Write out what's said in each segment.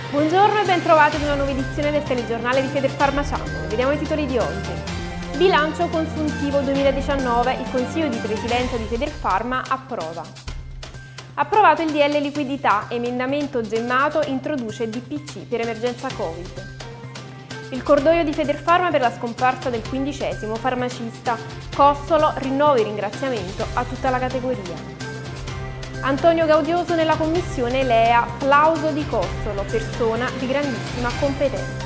Buongiorno e ben trovati ad una nuova edizione del telegiornale di Federfarma Channel. Vediamo i titoli di oggi. Bilancio consuntivo 2019, il Consiglio di Presidenza di Federfarma approva. Approvato il DL liquidità, emendamento Gemmato introduce DPC per emergenza Covid. Il cordoglio di Federfarma per la scomparsa del 15° farmacista. Cossolo rinnova il ringraziamento a tutta la categoria. Antonio Gaudioso nella commissione LEA, plauso di Cossolo, persona di grandissima competenza.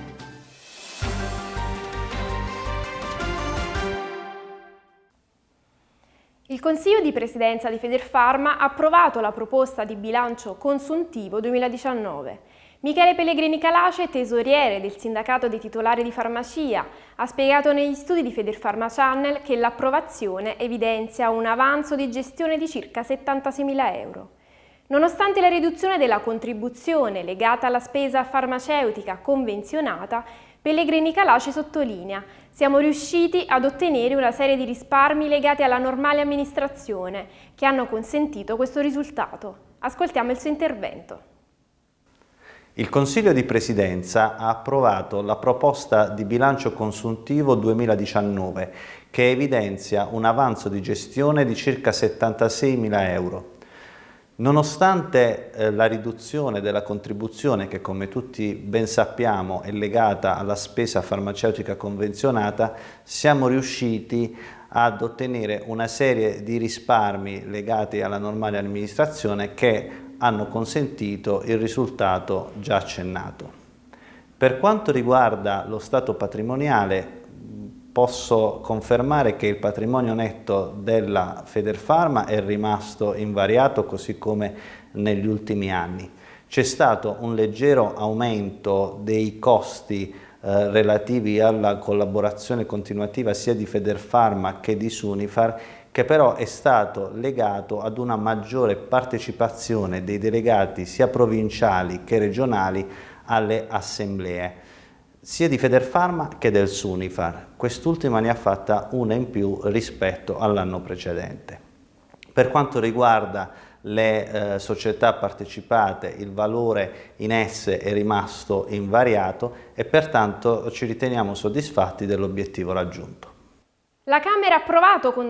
Il Consiglio di Presidenza di Federfarma ha approvato la proposta di bilancio consuntivo 2019. Michele Pellegrini Calace, tesoriere del sindacato dei titolari di farmacia, ha spiegato negli studi di Federfarma Channel che l'approvazione evidenzia un avanzo di gestione di circa 76.000 euro. Nonostante la riduzione della contribuzione legata alla spesa farmaceutica convenzionata, Pellegrini Calace sottolinea: siamo riusciti ad ottenere una serie di risparmi legati alla normale amministrazione che hanno consentito questo risultato. Ascoltiamo il suo intervento. Il Consiglio di Presidenza ha approvato la proposta di bilancio consuntivo 2019 che evidenzia un avanzo di gestione di circa 76.000 euro. Nonostante la riduzione della contribuzione che, come tutti ben sappiamo, è legata alla spesa farmaceutica convenzionata, siamo riusciti ad ottenere una serie di risparmi legati alla normale amministrazione che hanno consentito il risultato già accennato. Per quanto riguarda lo stato patrimoniale, posso confermare che il patrimonio netto della Federfarma è rimasto invariato così come negli ultimi anni. C'è stato un leggero aumento dei costi relativi alla collaborazione continuativa sia di Federfarma che di Sunifar, che però è stato legato ad una maggiore partecipazione dei delegati sia provinciali che regionali alle assemblee, sia di Federfarma che del Sunifar. Quest'ultima ne ha fatta una in più rispetto all'anno precedente. Per quanto riguarda le società partecipate, il valore in esse è rimasto invariato e pertanto ci riteniamo soddisfatti dell'obiettivo raggiunto. La Camera ha approvato con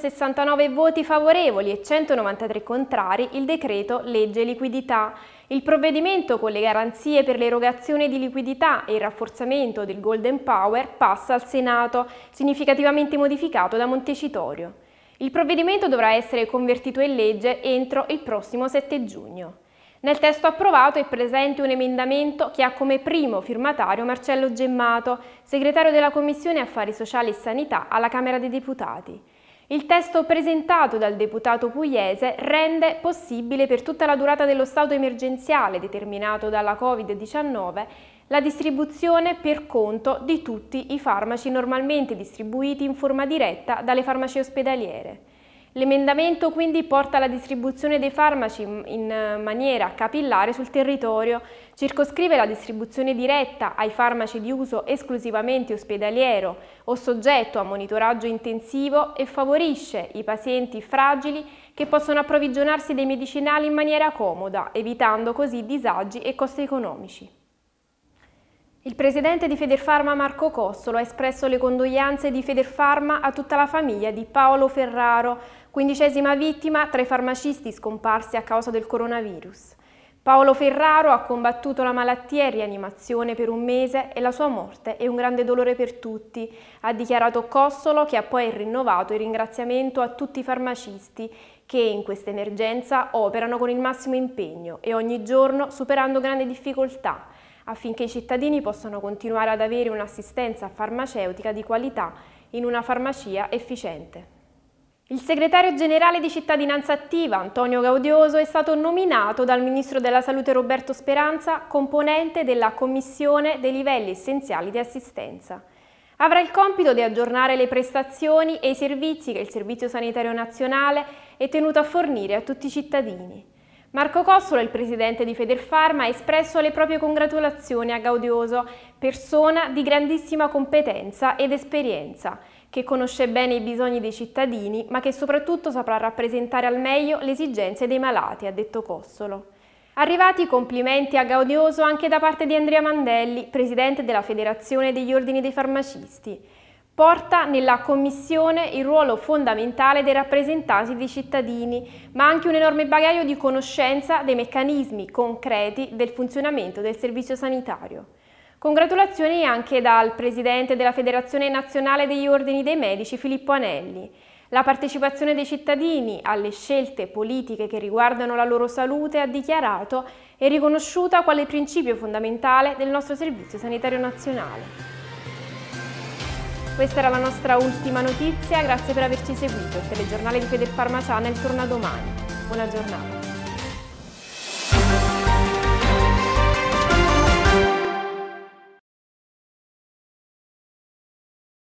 269 voti favorevoli e 193 contrari il decreto legge liquidità. Il provvedimento, con le garanzie per l'erogazione di liquidità e il rafforzamento del Golden Power, passa al Senato, significativamente modificato da Montecitorio. Il provvedimento dovrà essere convertito in legge entro il prossimo 7 giugno. Nel testo approvato è presente un emendamento che ha come primo firmatario Marcello Gemmato, segretario della Commissione Affari Sociali e Sanità alla Camera dei Deputati. Il testo presentato dal deputato pugliese rende possibile per tutta la durata dello stato emergenziale determinato dalla Covid-19 la distribuzione per conto di tutti i farmaci normalmente distribuiti in forma diretta dalle farmacie ospedaliere. L'emendamento quindi porta alla distribuzione dei farmaci in maniera capillare sul territorio, circoscrive la distribuzione diretta ai farmaci di uso esclusivamente ospedaliero o soggetto a monitoraggio intensivo e favorisce i pazienti fragili che possono approvvigionarsi dei medicinali in maniera comoda, evitando così disagi e costi economici. Il presidente di Federfarma Marco Cossolo ha espresso le condoglianze di Federfarma a tutta la famiglia di Paolo Ferraro, 15ª vittima tra i farmacisti scomparsi a causa del coronavirus. Paolo Ferraro ha combattuto la malattia in rianimazione per un mese e la sua morte è un grande dolore per tutti, ha dichiarato Cossolo, che ha poi rinnovato il ringraziamento a tutti i farmacisti che in questa emergenza operano con il massimo impegno e ogni giorno superando grandi difficoltà, affinché i cittadini possano continuare ad avere un'assistenza farmaceutica di qualità in una farmacia efficiente. Il segretario generale di Cittadinanza Attiva, Antonio Gaudioso, è stato nominato dal Ministro della Salute Roberto Speranza componente della Commissione dei livelli essenziali di assistenza. Avrà il compito di aggiornare le prestazioni e i servizi che il Servizio Sanitario Nazionale è tenuto a fornire a tutti i cittadini. Marco Cossolo, il presidente di Federfarma, ha espresso le proprie congratulazioni a Gaudioso, persona di grandissima competenza ed esperienza, che conosce bene i bisogni dei cittadini, ma che soprattutto saprà rappresentare al meglio le esigenze dei malati, ha detto Cossolo. Arrivati i complimenti a Gaudioso anche da parte di Andrea Mandelli, presidente della Federazione degli Ordini dei Farmacisti. Porta nella commissione il ruolo fondamentale dei rappresentanti dei cittadini, ma anche un enorme bagaglio di conoscenza dei meccanismi concreti del funzionamento del servizio sanitario. Congratulazioni anche dal presidente della Federazione Nazionale degli Ordini dei Medici, Filippo Anelli. La partecipazione dei cittadini alle scelte politiche che riguardano la loro salute, ha dichiarato, è riconosciuta quale principio fondamentale del nostro Servizio Sanitario Nazionale. Questa era la nostra ultima notizia, grazie per averci seguito. Il telegiornale di Federfarma Channel torna domani. Buona giornata.